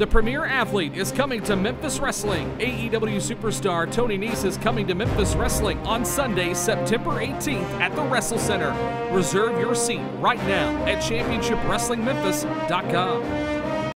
The premier athlete is coming to Memphis Wrestling. AEW superstar Tony Nese is coming to Memphis Wrestling on Sunday, September 18th at the Wrestle Center. Reserve your seat right now at ChampionshipWrestlingMemphis.com.